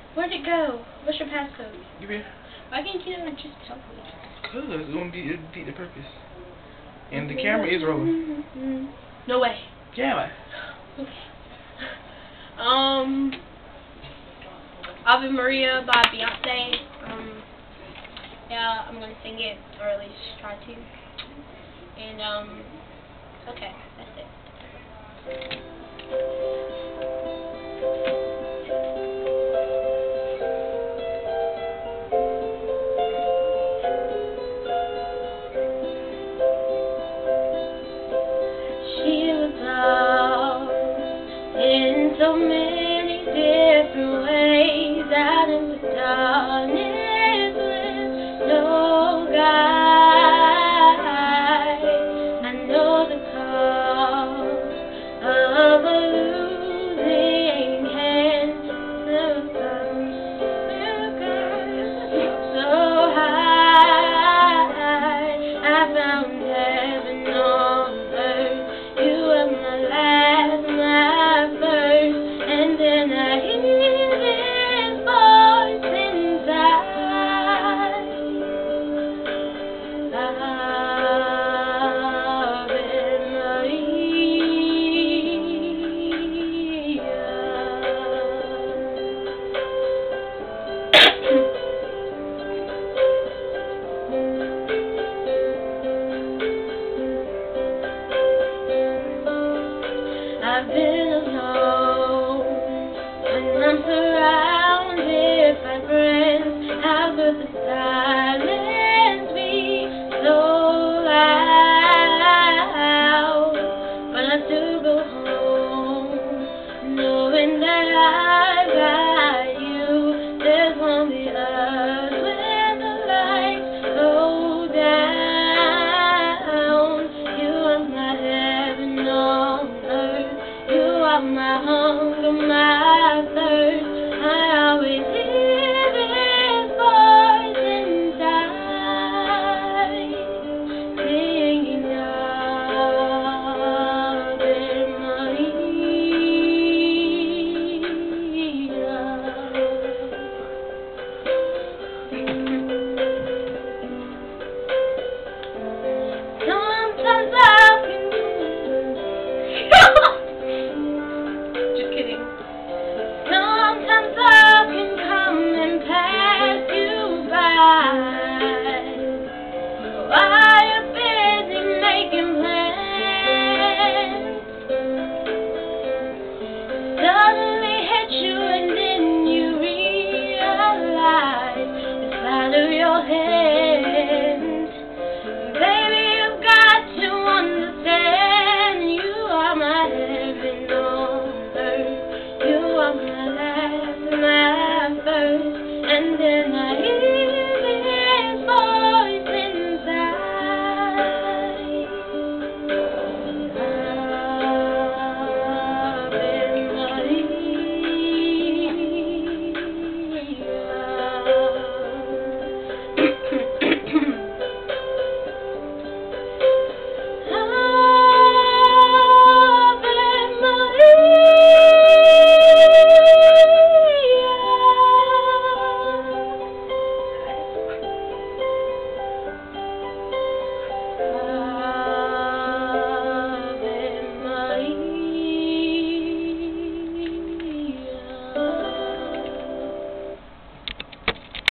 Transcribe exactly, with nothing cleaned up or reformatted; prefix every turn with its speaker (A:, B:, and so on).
A: Where'd it go? What's your passcode?
B: Give here.
A: Why can't you not just tell me?
B: Cause it's gonna be it'll defeat the purpose. And the camera is rolling.
A: No way.
B: Yeah. Man.
A: Okay. Um, Ave Maria by Beyonce. Um, yeah, I'm gonna sing it, or at least try to. And um, okay, that's it. In so many different ways, out in the darkness with no guide. I know the cost of a losing hand. The so high, I found heaven on earth. You are my last, my first, and then I hear this voice inside. Ave I've been alone when I'm surrounded.